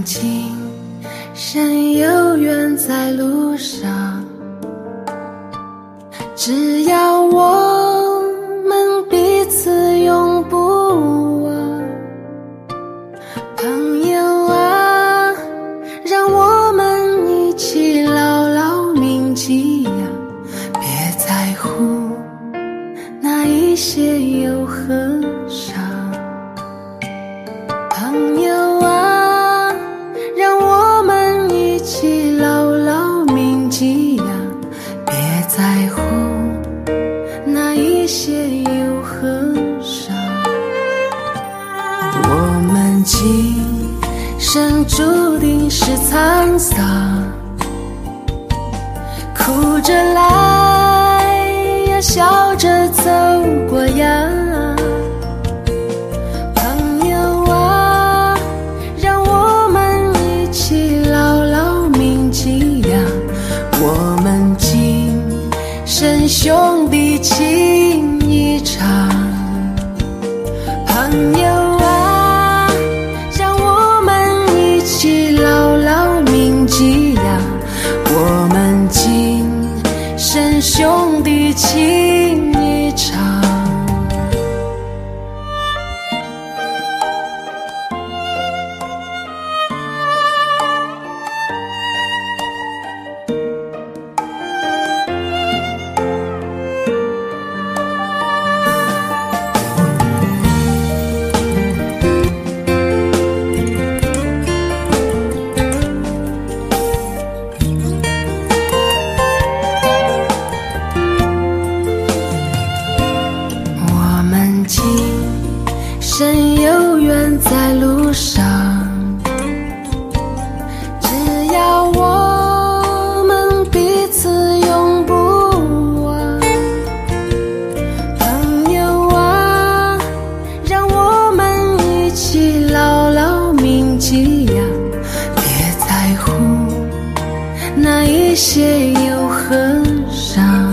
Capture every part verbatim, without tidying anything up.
们今生有缘在路上，只要我们彼此永不忘。朋友啊，让我们一起牢牢铭记呀，别在乎那一些又何伤。朋友啊，让我们一起牢牢铭记呀，别在乎那一些又何伤。我们今生注定是沧桑，哭着来呀，笑着走过呀。朋友啊，让我们一起牢牢铭记呀，我们今生兄弟情一场。朋友啊，让我们一起牢牢铭记呀，我们今生兄弟情一场。生有缘在路上，只要我们彼此永不忘。朋友啊，让我们一起牢牢铭记呀，别在乎那一些又何伤。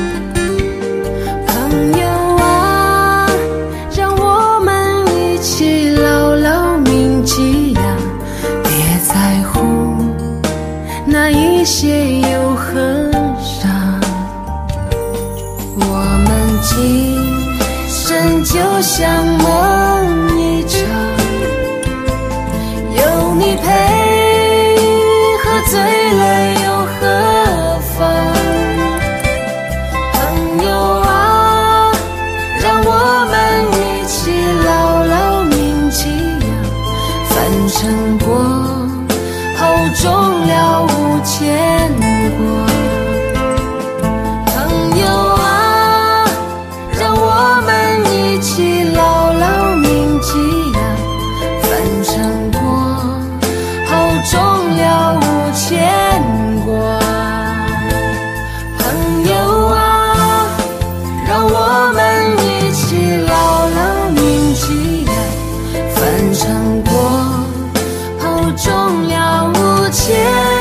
那一些又何伤？我们今生就像梦一场，有你陪，喝醉了又何妨？朋友啊，让我们一起牢牢铭记呀，凡尘过后终了无牵挂。朋友啊，让我们一起牢牢铭记呀，凡尘过后终了无牵挂。朋友啊，让我们一起牢牢铭记呀，凡尘过后终了无牵挂。